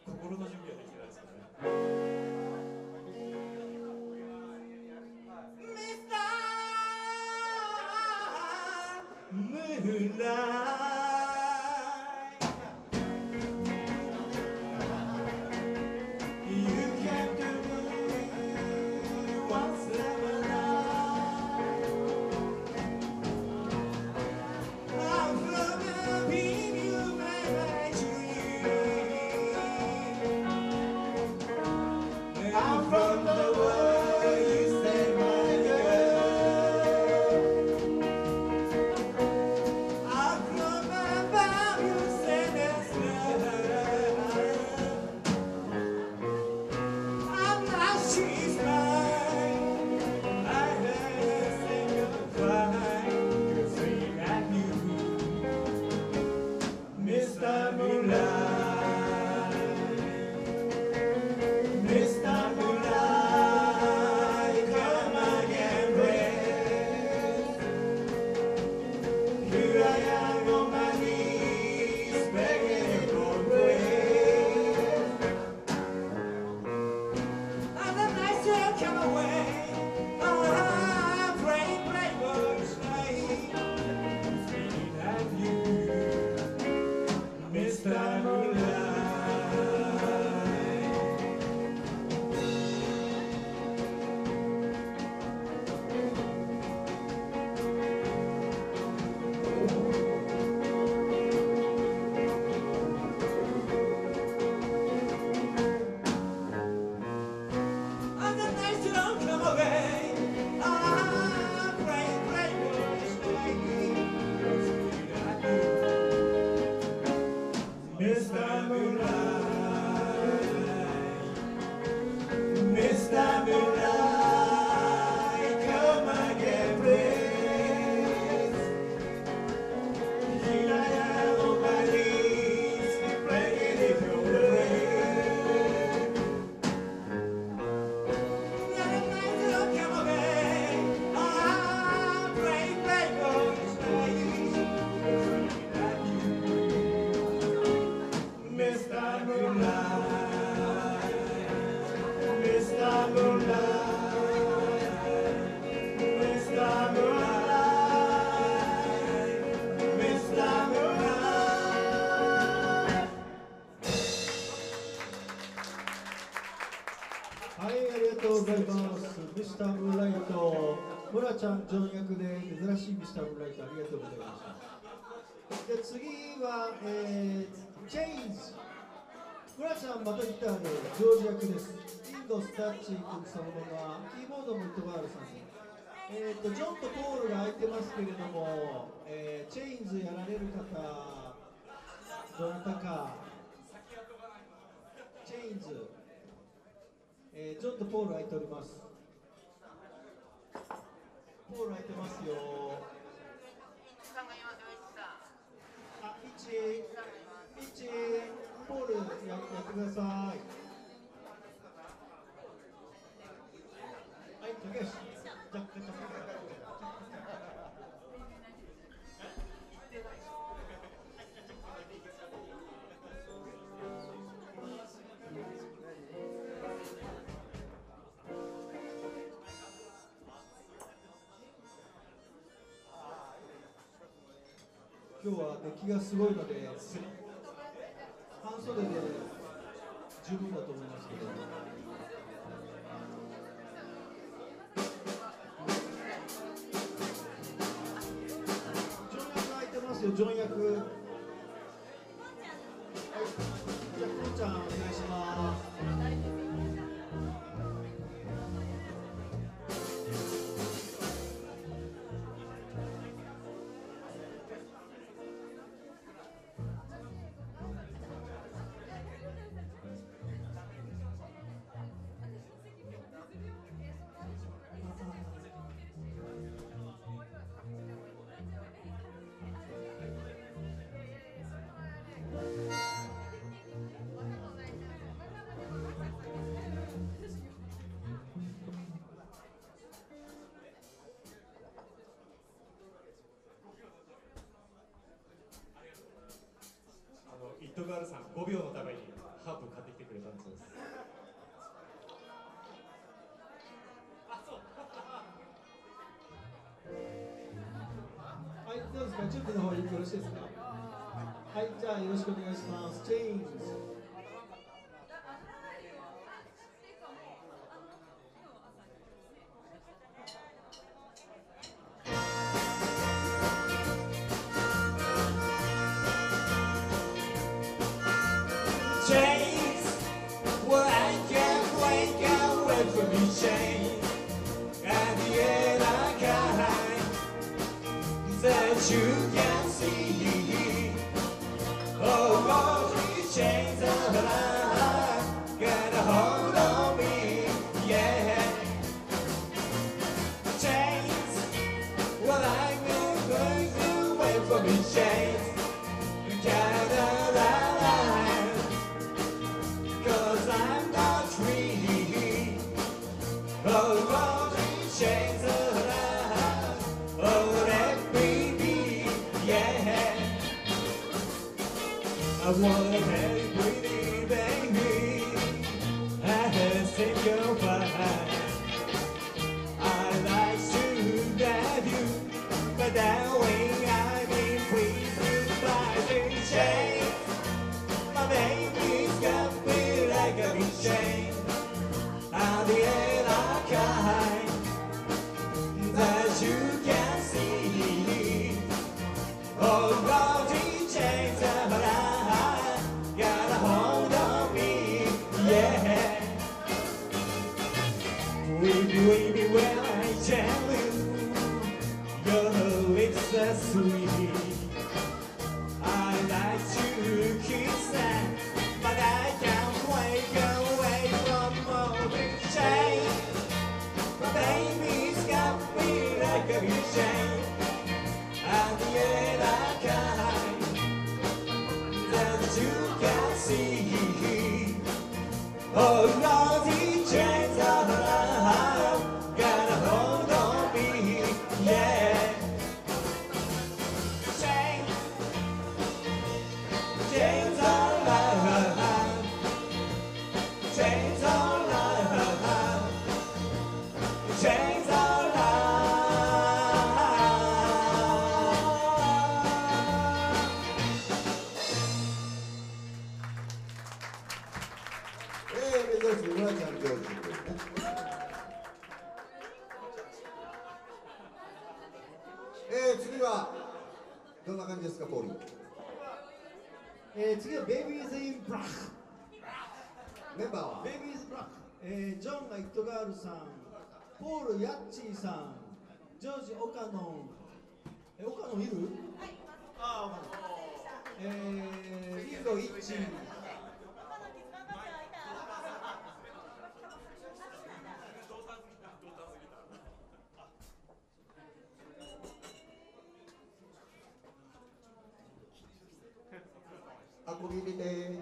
心の準備はできてないですよね。 I'm from the world, you say my girl. I'm from above, you say that's love. I'm not, she's mine. I heard her sing a cry, 'cause we got you, Mr. Moonlight. Mr. Moonlight, come again, breathe. Here I am on my knees, begging for grace. And the nights will come away. Pray, pray, much night. Thinking of you, Mr. Moonlight. And the nights don't come away. Pray, pray, much night. Mr. Moonlight, Mr. Moonlight, come again, please. Here I am on my knees, begging if you'll pray. And the nights don't come away. Pray, pray, much night. Mr. Moonlight, Mr. Moonlight, Mr. Moonlight, Mr. Moonlight. はい、ありがとうございます。ミスタームーンライト、ムラちゃんジョン役で珍しいミスタームーンライトありがとうございました。で、次は、チェインズ。ムラちゃんまたギターでジョージ役です。インドスタッチ君そのまま、キーボードもイトガールさんで。ジョンとポールが空いてますけれども、チェインズやられる方、どなたか。チェインズ。ジョンとポール空いております。ポール空いてますよ。あ、1、ポールやってください。はい、竹内。今日は熱気がすごいので、半袖で十分だと思いますけど。ジョン役空いてますよ、ジョン役。はい、じゃあ、こうちゃんお願いします。 イットガールさん5秒のためにハープ買ってきてくれたんです。あ、そう。 はい、どうですか、準備の方よろしいですか。はい、じゃあよろしくお願いします。ジェームズ。 Chains, well I can't break away from these chains. At the end I can't that you can see. Oh Lord, these chains are alive, got a hold on me, yeah. Chains, well I can't break away from these chains. Got a line, 'cause I'm not free. Oh Lord, these chains are alive. Oh, let me be, yeah. I wanna have you pretty baby. I have seen your fire. I like to have you, but that way I've been pleased by the chains. My baby's got me like a big chain. At the end I kind that you can see. Oh Lord, these chains are alive, got a hold on me, yeah. Baby, when I tell you your lips are sweet, I like to kiss them, but I can't wake away from all the chains. My baby's got me like a big chain. At the end I kind that you can see. Oh Lord, these chains are alive, got a hold on me, yeah. Chains, chains are alive, chains are alive, chains are alive. 珍しい村ちゃん教授ですね。次はどんな感じですか、ポーリー。 次はベイビーズ・イン・ブラック。 メンバーはベイビーズ・ブラック。ジョンがイットガールさん、ポール・ヤッチーさん、ジョージ・オカノン。オカノンいる？ああ、オカノン。リード・イッチー。 アコギ入れて。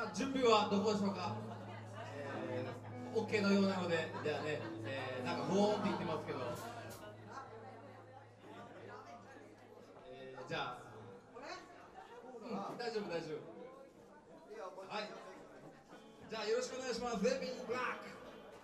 準備はどこでしょうか。OK のようなので、じゃあね、なんかボーンって言ってますけど、じゃあ、大丈夫大丈夫。はい。じゃあよろしくお願いします。ベイビーブラック。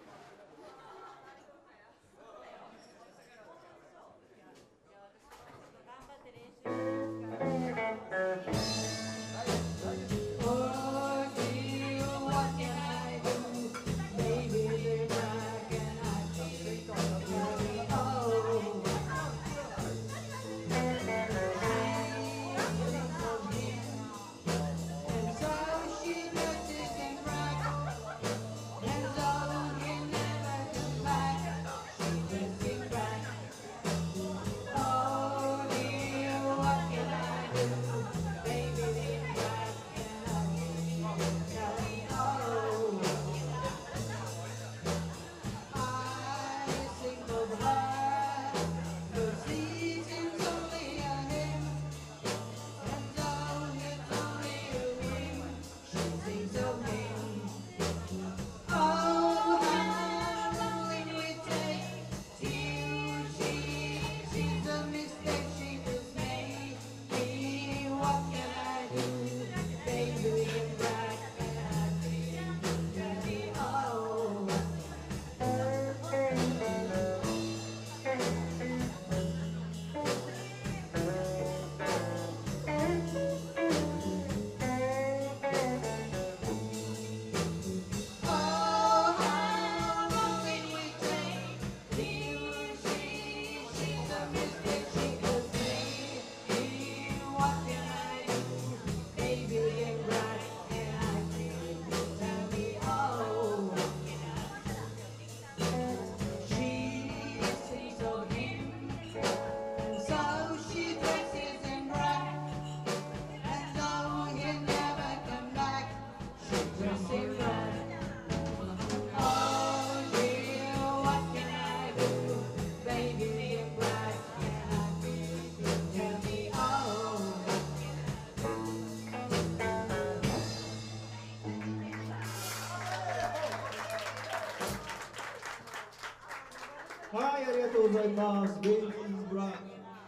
はい、ありがとうございます。ベイビーズブラック。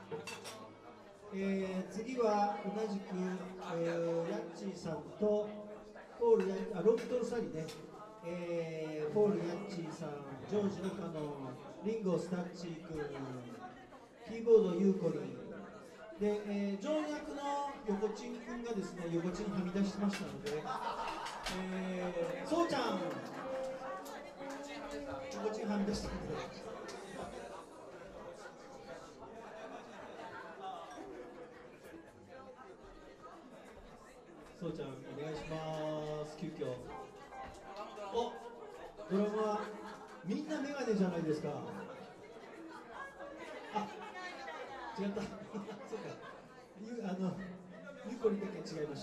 次は同じく、ヤッチーさんとポールロントルサリね、ポール・ヤッチーさん、ジョージ・ノカノン、リンゴ・スタッチー君、キーボード・ユーコリンで、ジョン役の横チン君がですね、横チンはみ出してましたので、そうちゃん、横チンはみ出したので。そうちゃんお願いします。急遽おドラムはみんなメガネじゃないですか。あ違ったそうかゆうこりだけ違いました。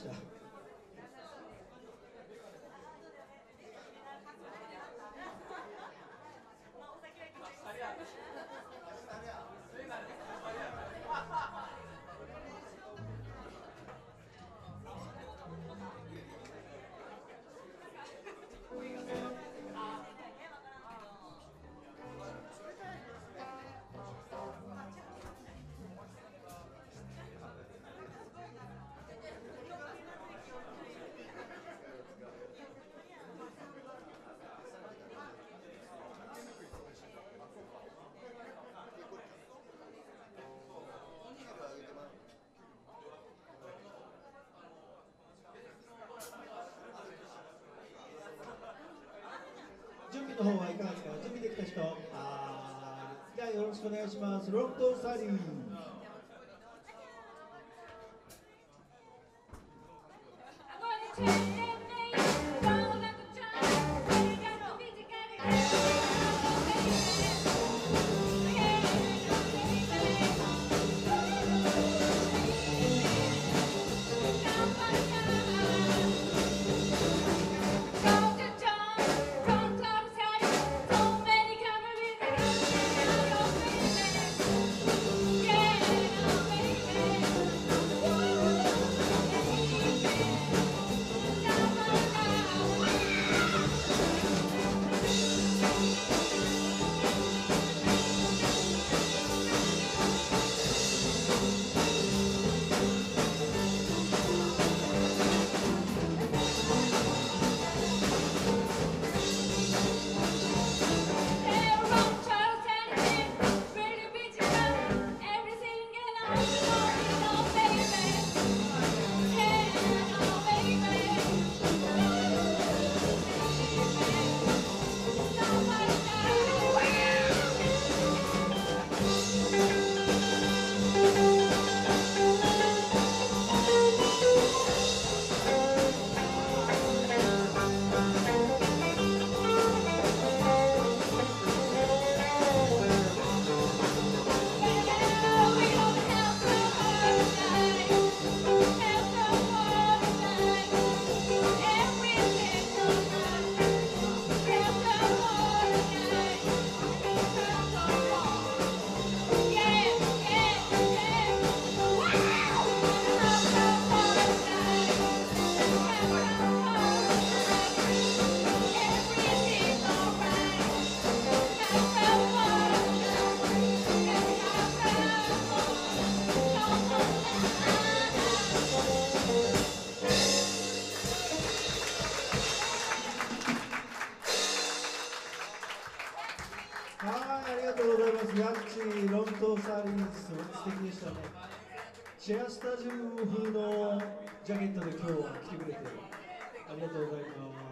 準備の方はいかがですか。準備できた人、じゃあよろしくお願いします。ロントサリー。 Yeah. はい、ありがとうございます。ヤッチー、ロントサーリース、素敵でしたね。シェアスタジオ風のジャケットで今日は来てくれてありがとうございます。